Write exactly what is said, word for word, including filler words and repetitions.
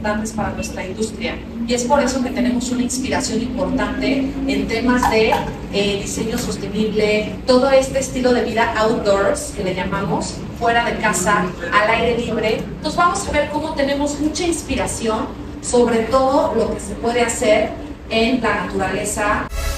importantes para nuestra industria. Y es por eso que tenemos una inspiración importante en temas de eh, diseño sostenible, todo este estilo de vida outdoors, que le llamamos, fuera de casa, al aire libre. Entonces vamos a ver cómo tenemos mucha inspiración sobre todo lo que se puede hacer en la naturaleza.